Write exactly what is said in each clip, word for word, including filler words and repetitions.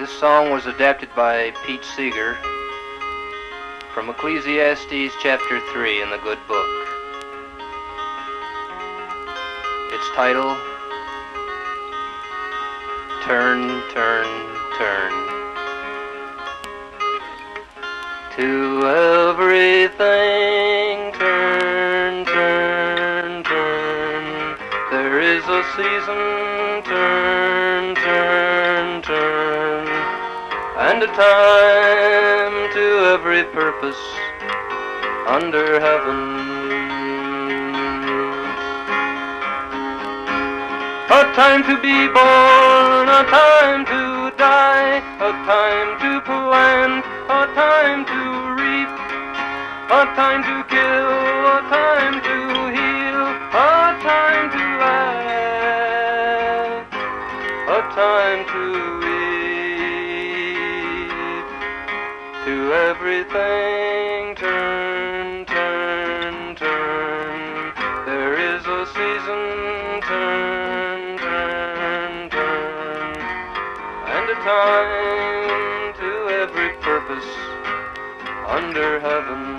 This song was adapted by Pete Seeger from Ecclesiastes chapter three in the Good Book. Its title, Turn, Turn, Turn. To everything turn, turn, turn. There is a season, turn, turn, turn. And a time to every purpose under heaven. A time to be born, a time to die, a time to plant, a time to reap, a time to kill, a time to heal, a time to laugh, a time to weep. To everything turn, turn, turn. There is a season, turn, turn, turn. And a time to every purpose under heaven.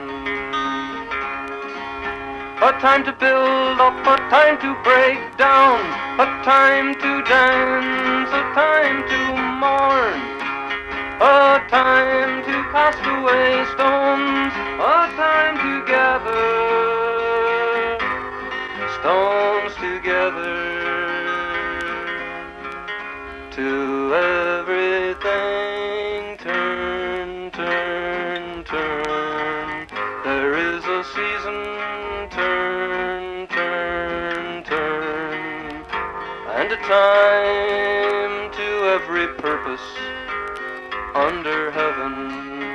A time to build up, a time to break down, a time to dance, a time to mourn, a time to cast away stones, a time to gather stones together. To everything turn, turn, turn. There is a season, turn, turn, turn. And a time to every purpose under heaven.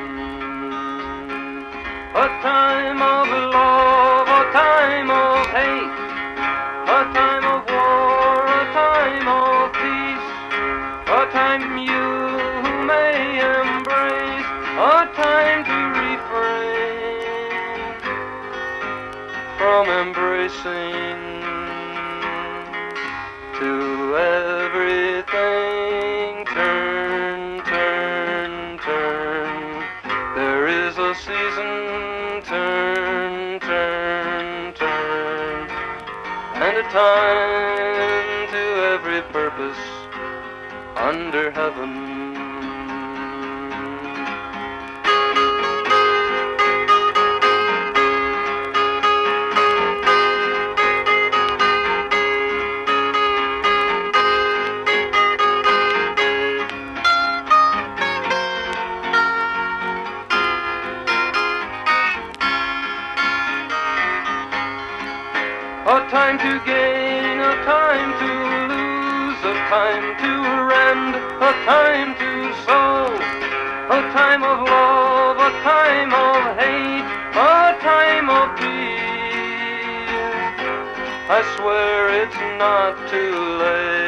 A time of love, a time of hate, a time of war, a time of peace, a time you who may embrace, a time to refrain from embracing. To everything turn, turn, turn. There is a season, turn, turn, turn. And a time to every purpose under heaven. A time to gain, a time to lose, a time to rend, a time to sow, a time of love, a time of hate, a time of peace. I swear it's not too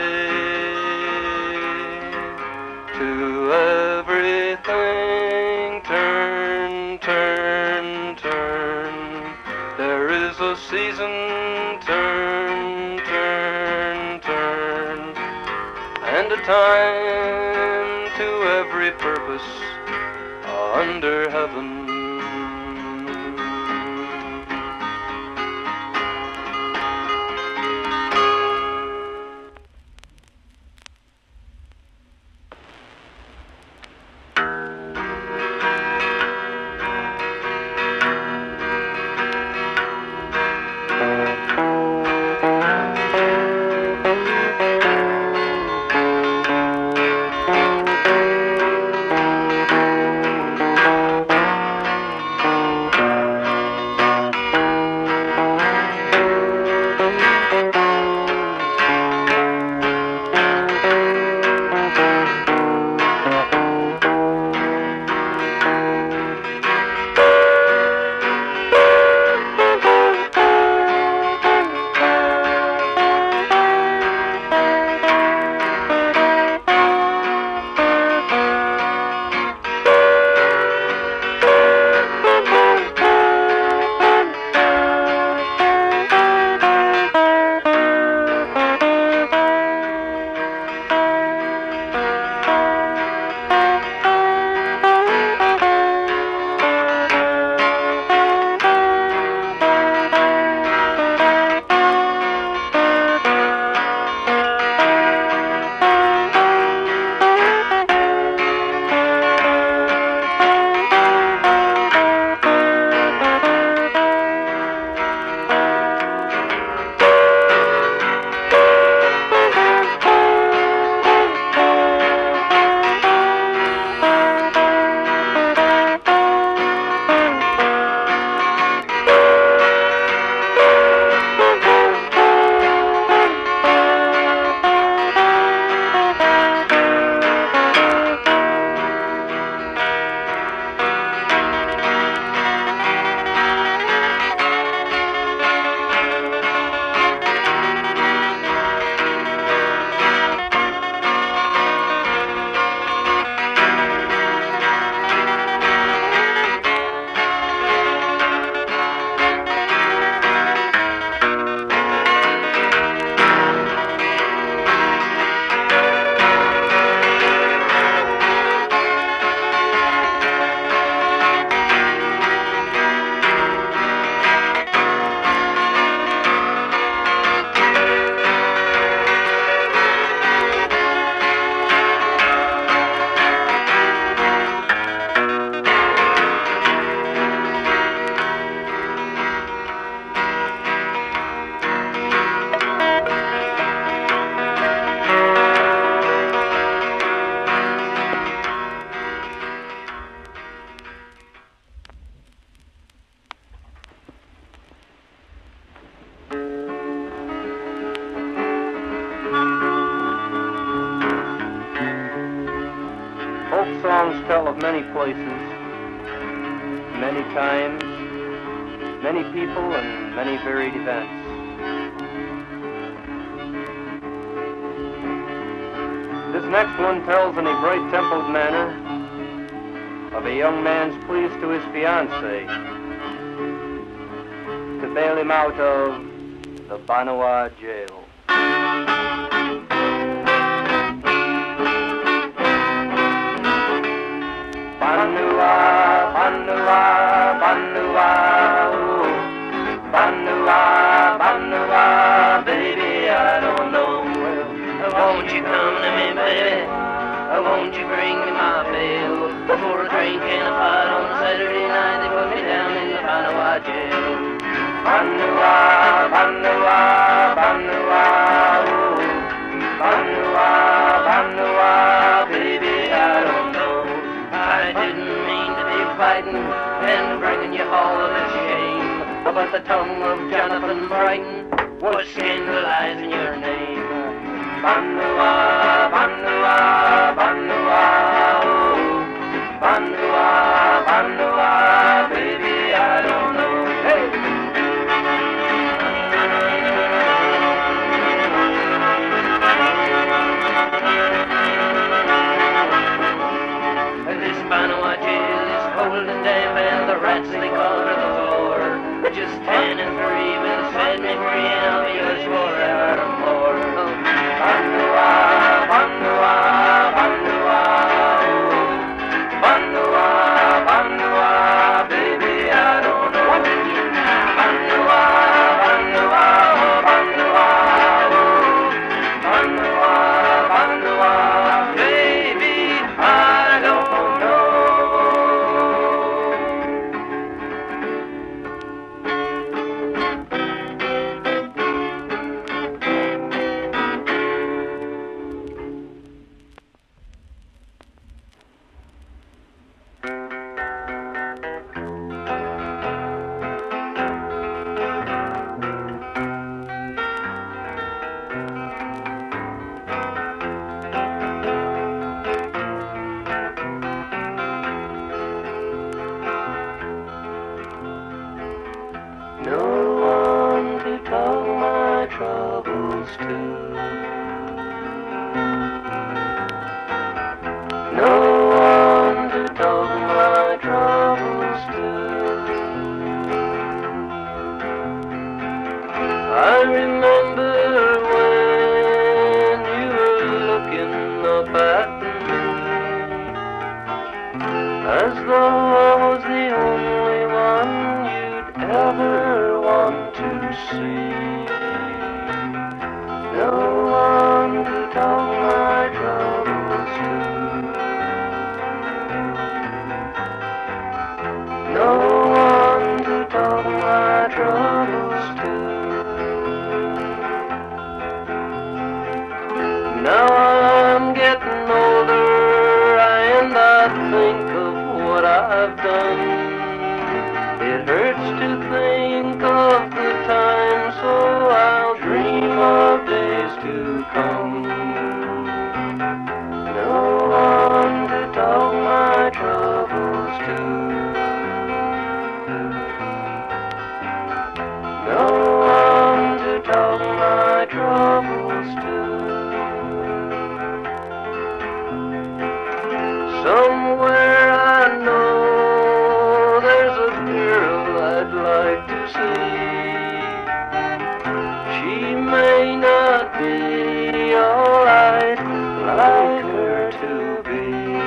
late. To everything turn, turn, turn. There is a season, turn, turn, turn, and a time to every purpose under heaven. songs tell of many places, many times, many people, and many varied events. This next one tells in a bright-tempoed manner of a young man's pleas to his fiancée to bail him out of the Banua jail. Banua, Banua, Banua, ooh. Banua, Banua, baby, I don't know. Won't you come to me, baby? Won't you bring me my bill? For a drink and a pot on a Saturday night, they put me down in the Banua jail. Banua, Banua, Banua, ooh. Banua, Banua, baby, I don't know. I didn't mean to be fighting and bringing you all of this shame, but the tongue of Jonathan Brighton was scandalizing your name. Banua, Banua, Banua, ooh. Banua, Banua, baby, I don't know. Hey! This Banua jail is cold and damp, and the rats they call to the floor. Just ten and three will set me free, and I'll be yours forevermore. Banua, Banua, Banua, ooh. Banua, Banua, baby, I don't know. Banua, Banua, Banua, ooh. Banua, Banua, baby, I don't know. No one to tell my troubles to. No one to tell my troubles to. I remember when you were looking up at me, as though I was the only one you'd ever want to see. No one to tell my troubles to. No one to tell my troubles to. Now I'm getting older, and I think of what I've done. It hurts to think of the time, so I'll dream of days to come. No one to tell my troubles to. No one to tell my troubles to. Somewhere I know there's a girl I'd like to see. She may not be all I'd like her to be.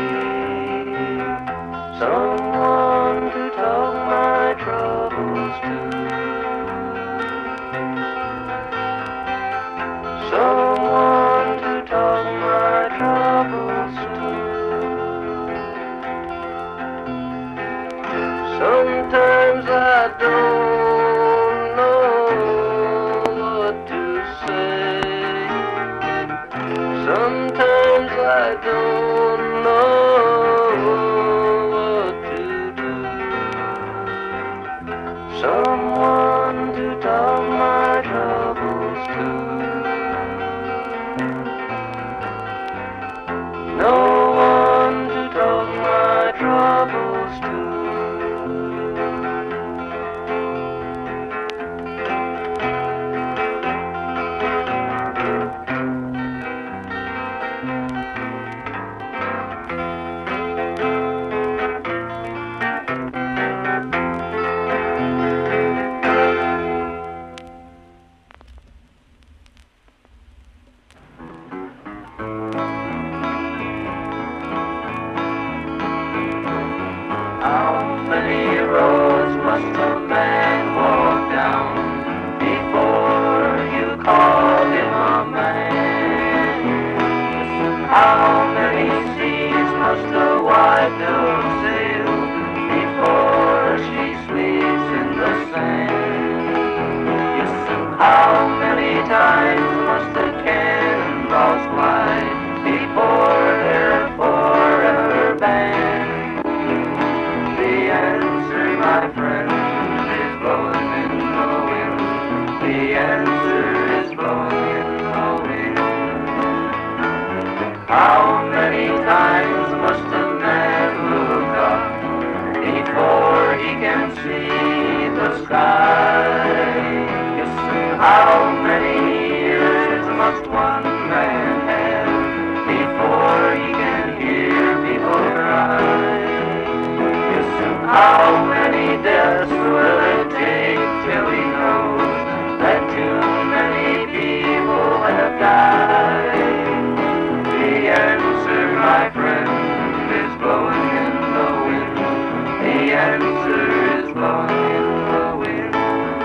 Someone to tell my troubles to. Someone to tell my troubles to. Sometimes I don't know what to say. Sometimes I don't know what to do. Someone to tell my troubles to. No one to tell must a man look up before he can see the sky? Yes, and how many years must one man have before he can hear people cry? Yes, and how many deaths will it take till he knows that too many people have died? The answer, my friend, is blowing in the wind. The answer is blowing in the wind.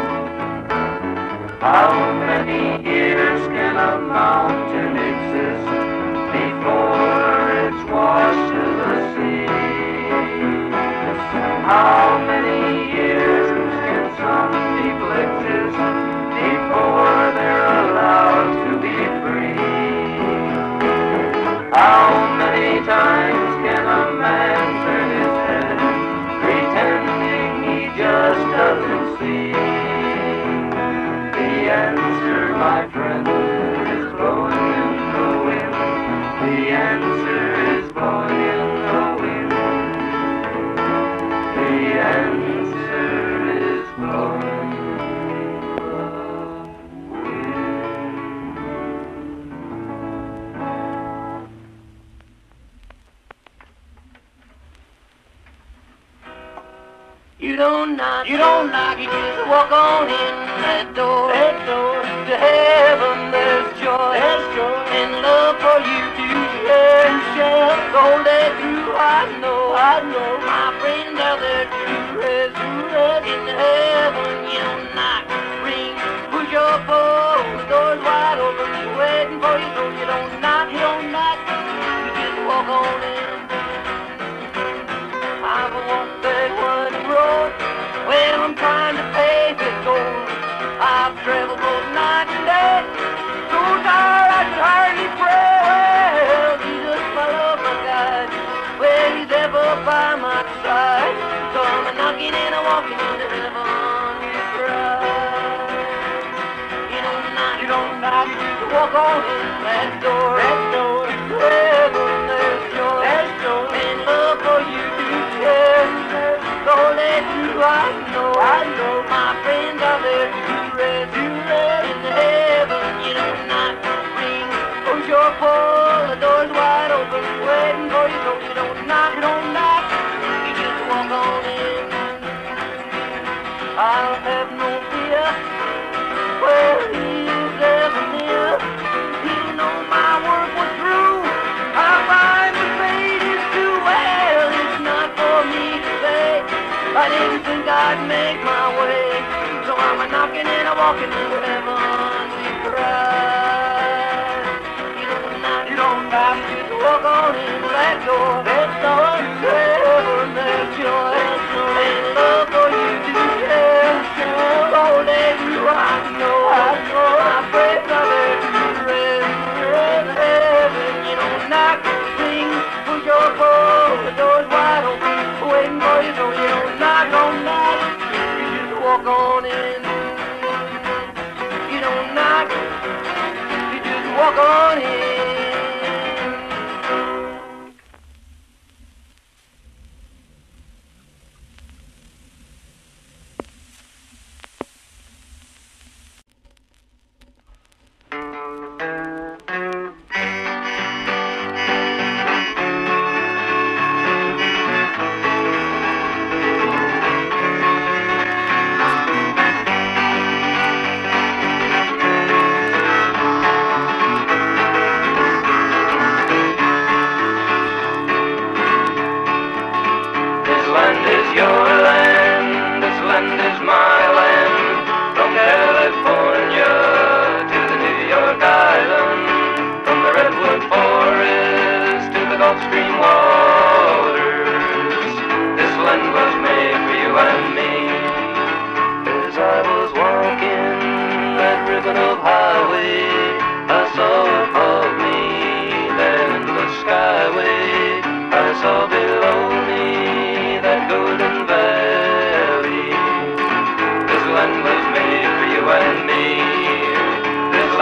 How many years can a mountain exist before it's washed to the sea? How many years can some people exist before they're allowed to be free? How many times can a man turn his head, pretending he just doesn't see? The answer, my friend, is blowing in the wind. The answer is blowing in the wind. The answer is blowing in the wind. You don't knock, you don't knock, you just walk on in that door. That door to heaven, there's joy, there's joy, and love for you to share. share. All day through, I know, I know, my friends out there to rest, to rest in heaven. You don't knock, ring, push your pull, the door's wide open, you're waiting for you, so you don't knock, you don't knock, you just walk on in. I've walked that one road when I'm trying to pave it gold. I've traveled both night and day, so tired I could hardly pray. Well, Jesus, my love, my guide, well, he's ever by my side. So I'm a knocking and a walking into heaven with pride. You don't knock, you don't knock, you just walk on in that door. That door, heaven, there's joy, there's joy, and love for you. So let you, I know, I know, my friends are there to rest, to rest in heaven. You don't knock, ring, push your pull, the door's wide open, waiting for you, so you don't knock, you don't knock, you just walk on in. I'll have no fear, well, he is ever near. He'll know my work was through, I'll find the fate is too well, it's not for me to say. I didn't think I'd make my way, so I'm a knocking and a walking into heaven with pride. You don't knock, you don't knock, just walk on into that door. That door to heaven, there's joy, and love for you to share. All day through, I know, I know, my friends are there to rest. In heaven, you don't knock, sing, push your pull, the door's wide open, waiting for you, so you don't knock, don't knock, you just walk on in. You don't knock, you just walk on in.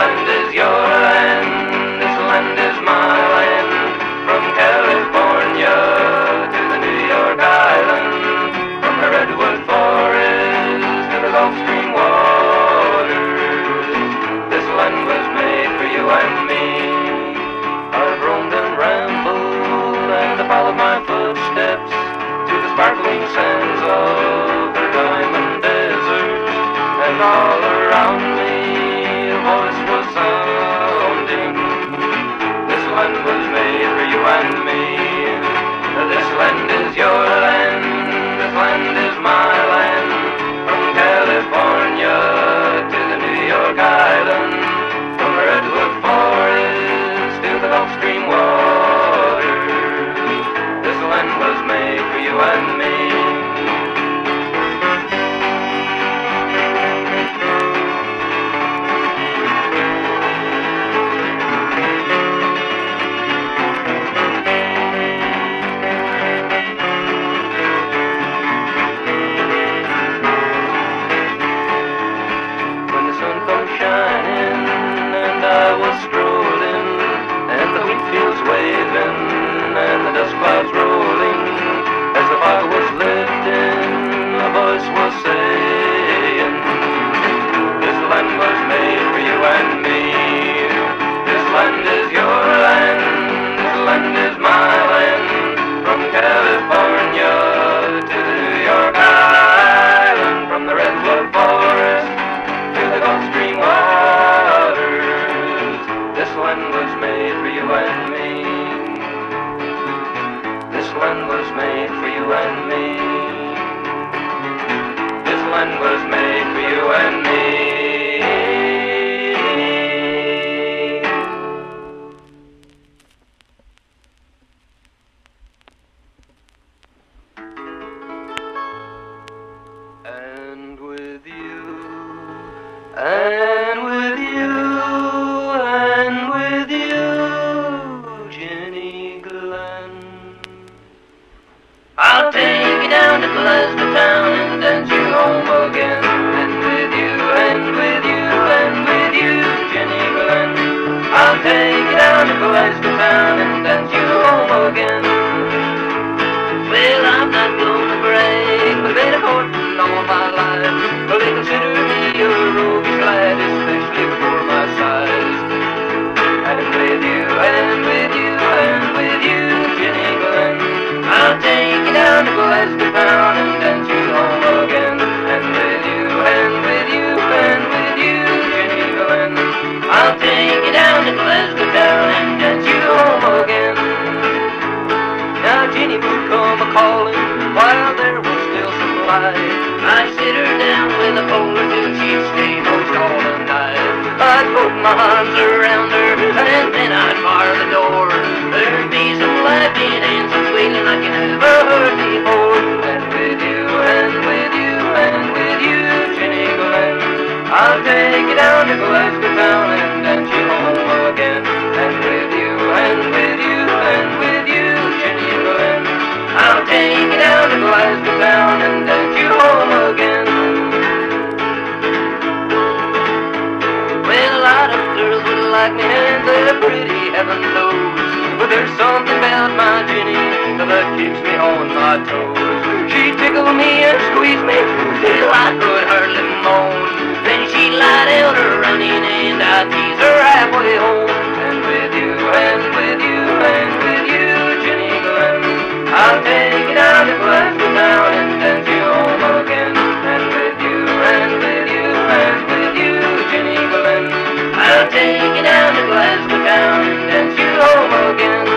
Your land, this land is my land, from California land was made for you and me. This land was made for you and me. And with you, and with you, and with you, Genny Glenn. I'll take you down to Glasgow town and dance you home again. And with you, and with you, and with you, Genny Glenn. I'll take you down to Glasgow town and dance you home again. Well, I'm not gonna brag, but been a courting all my life. But they consider me a roguish lad, especially for my size. And with you, and with you, and with you, Genny Glenn, I'll take you down to Glasgow town and dance you home again. And with you, and with you, and with you, Genny Glenn, I'll take you down to Glasgow town and dance you home again. Now Genny would come a-calling while there was still some light. I'd sit her down with a pole or two, she'd stay most all the night. I'd put my arms around her and then I'd bar the door. There'd be some laughing and some squealing like you never heard before. And with you, and with you, and with you, Genny Glenn, I'll take you down to Glasgow town and dance you home again. And with you, and with you, and with you, Genny Glenn, I'll take you down to Glasgow town and dance you home again. Well, a lot of girls would like me and they're pretty, heaven knows. But there's something about my Genny that keeps me on my toes. She'd tickle me and squeeze me till I could hardly moan. Then she'd lie down her running and I'd tease her halfway home. And with you, and with you, and with you, Genny Glenn, I'll take you down to Glasgow town and dance you home again. And with you, and with you, and with you, Genny Glenn, I'll take you down to Glasgow town and dance you home again.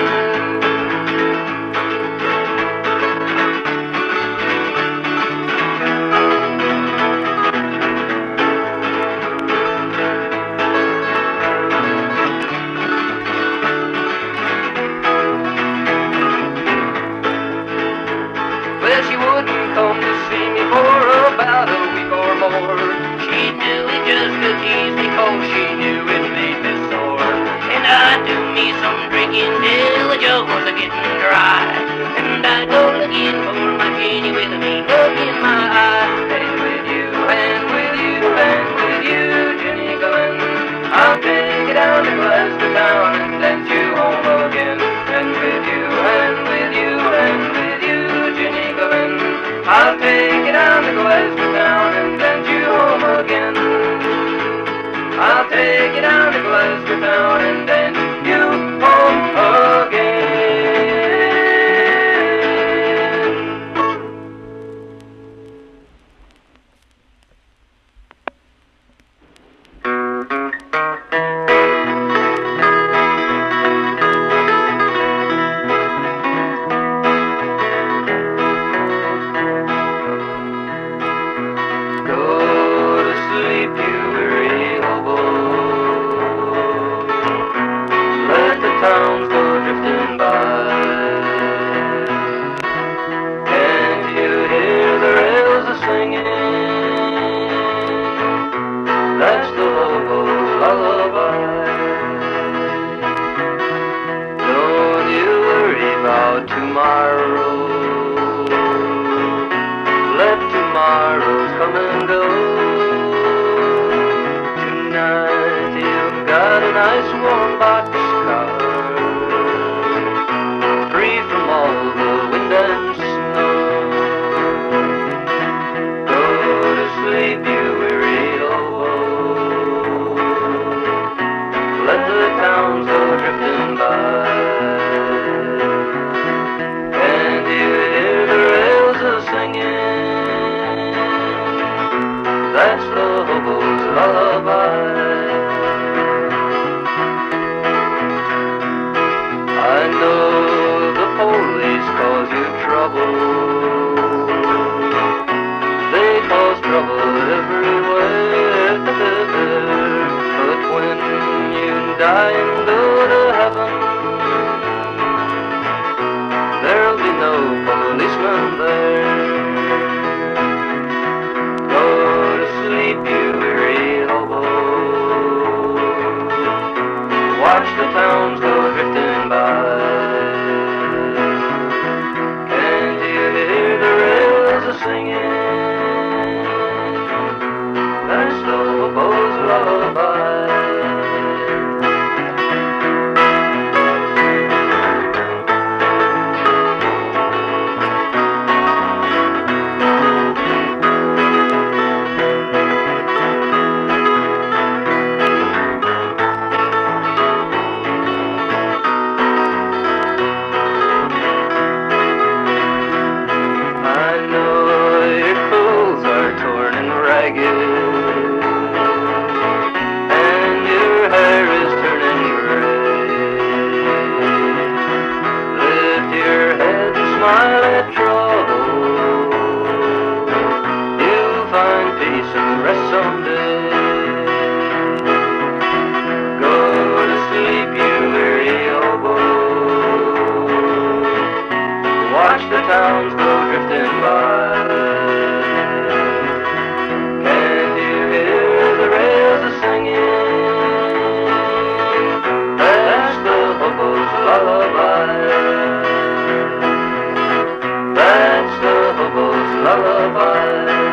Well, she wouldn't come to see me for about a week or more. She'd do it just to tease me, cause she knew it made me sore. And I'd do me some drinking till the jug was a-getting dry. And I'd go looking for my Genny with a mean look in my eye. And with you, and with you, and with you, Genny Glenn, I'll take you down to Glasgow town and dance you home again. And with you, and with you, and with you, Genny Glenn, I'll take you down to Glasgow town and dance you home again. I'll take you down to Glasgow town and dance you home again. Go to sleep, you weary hobo. Let the towns go drifting by. Can't you hear the rails a-singing? That's the hobo's lullaby. Don't you worry about tomorrow. Let tomorrow's come and go. Tonight you've got a nice warm boxcar, free from all the wind and snow. Go to sleep, you weary hobo. Let the towns go drifting by. Can't you hear the rails a-singing? watch the towns go drifting by. Can't you hear the rails a-singing? That's the hobo's lullaby. That's the hobo's lullaby.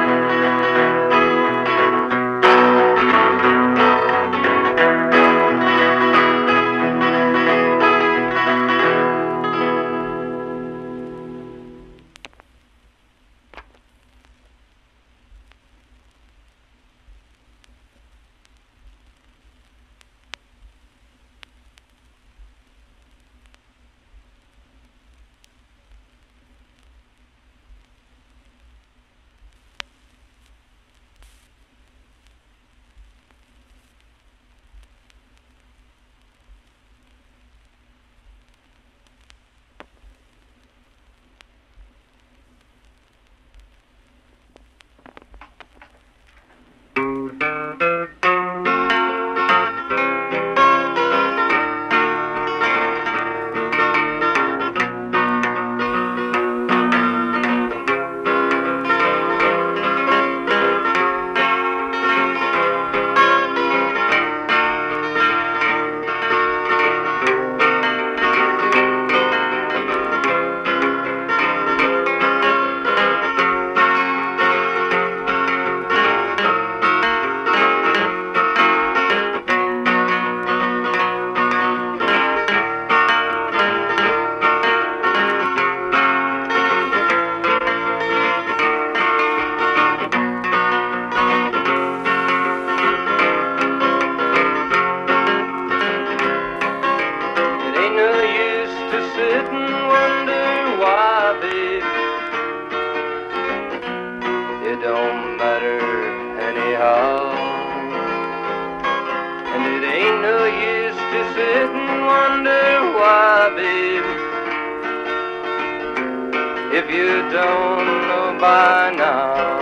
If you don't know by now,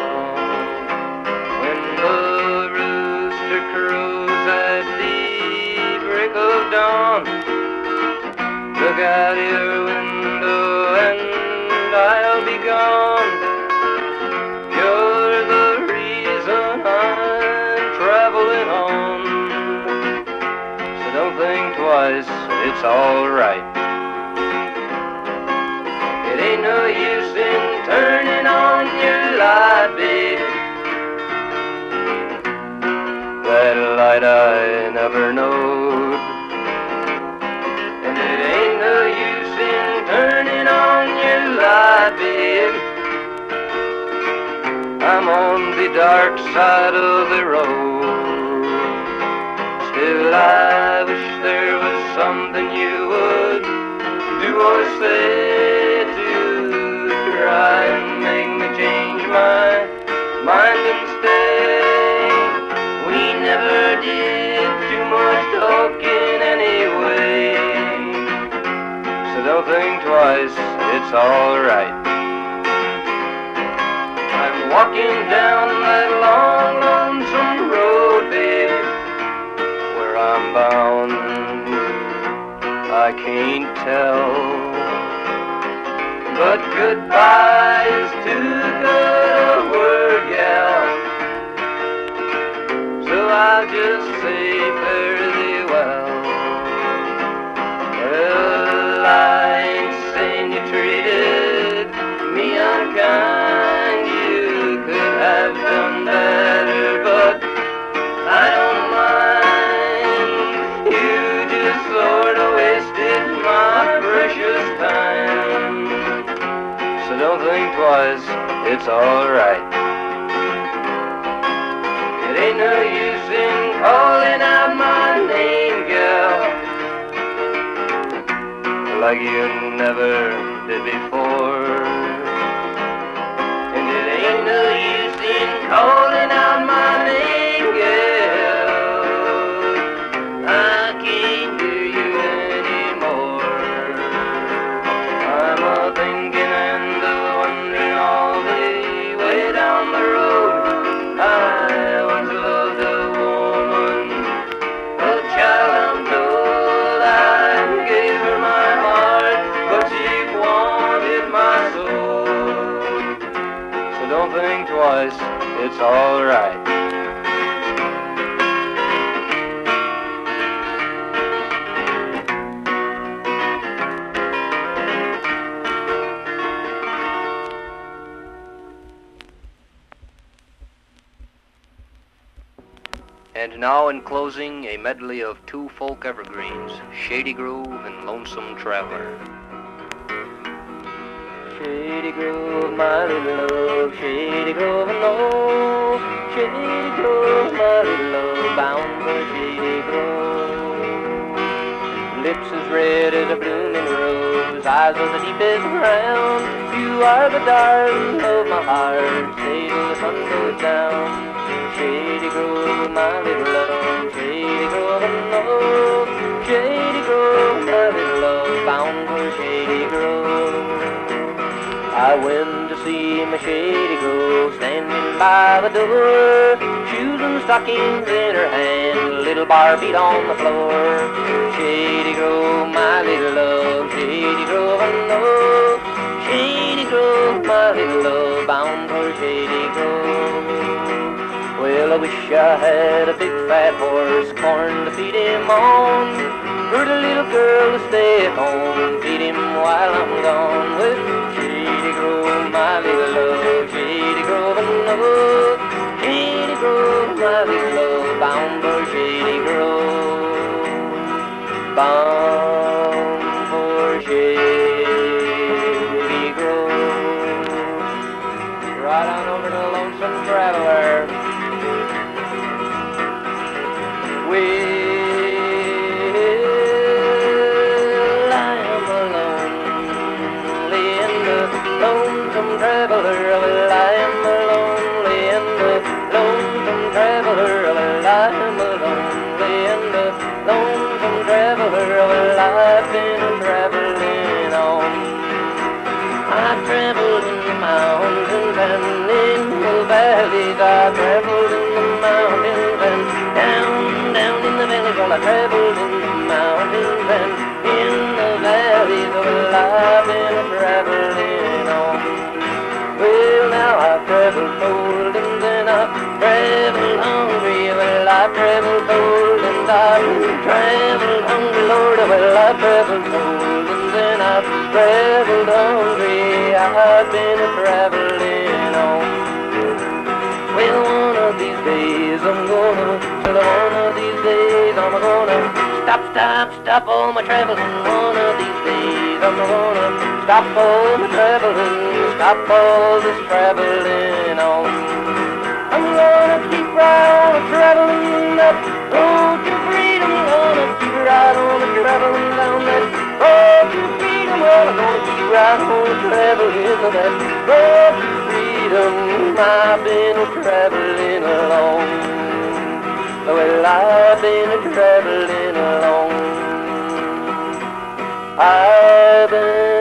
when the rooster crows at the break of dawn, look out your window and I'll be gone. You're the reason I'm traveling on, so don't think twice, it's alright. It ain't no use in turning on your light, babe. That light I never knowed. And it ain't no use in turning on your light, babe. I'm on the dark side of the road. Still I wish there was something you would do or say try and make me change my mind and stay. We never did too much talking anyway, so don't think twice, it's alright. I'm walking down that long, lonesome road, baby. Where I'm bound, I can't tell. But goodbye is too good a word, yeah. So I'll just say fare thee well. Well, I ain't saying you treated me unkind. You could have done better, but I don't mind. You just sort of wasted my precious time. So don't think twice, it's alright. It ain't no use in calling out my name, girl, like you never did before. And it ain't no use in calling out my name, girl, I can't hear you anymore. I'm a thinking one think twice, it's alright. And now in closing, a medley of two folk evergreens, Shady Grove and Lonesome Traveler. Shady Grove, my little love, Shady Grove, and oh, Shady Grove, my little love, bound for Shady Grove. Lips as red as a blooming rose, eyes of the deepest brown. You are the darling of my heart, stay till the sun goes down. Shady Grove, my little love, Shady Grove, and oh, Shady Grove, my little love, bound for Shady Grove. I went to see my Shady Grove, standing by the door, shoes and stockings in her hand, little bar beat on the floor. Shady Grove, my little love, Shady Grove, and oh, Shady Grove, my little love, bound for Shady Grove. Well, I wish I had a big fat horse, corn to feed him on, for the little girl to stay at home, feed him while I'm gone. With Shady Grove, my little love, Shady Grove, and oh, Shady Grove, my little love, bound for Shady Grove, bound for Shady Grove. Right on over to Lonesome Traveler. Well, I am alone, in the Lonesome Traveler. Well, I am alone, in the Lonesome Traveler. Well, I am alone, in the Lonesome Traveler. Well, I've been traveling on. I've traveled in the mountains and in the valleys. I've traveled in the mountains and down. Down in the valleys, well, I traveled in the mountains and in the valleys. Well, I've been traveling on. Well, now I've traveled cold and then I've traveled hungry. Well, I've traveled cold and I've traveled hungry, Lord. Well, I've traveled cold and then I've traveled hungry. I've been traveling on. Well, one of these days I'm gonna, well, one of these days I'm gonna stop, stop, stop all my traveling. One of these days I'm gonna stop all my traveling, stop all this traveling on. I'm gonna keep right on traveling that road to freedom. I'm gonna keep right on traveling down that road to freedom. Well, I'm gonna keep right on traveling that road to freedom. I've been traveling along. Well, I've been traveling along. I've been